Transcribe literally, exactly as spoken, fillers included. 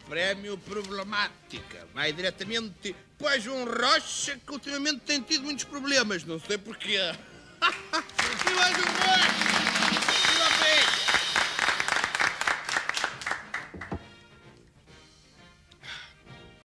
Prémio Problemática. Vai diretamente para o João Rocha, que ultimamente tem tido muitos problemas. Não sei porquê. E vai, João Rocha!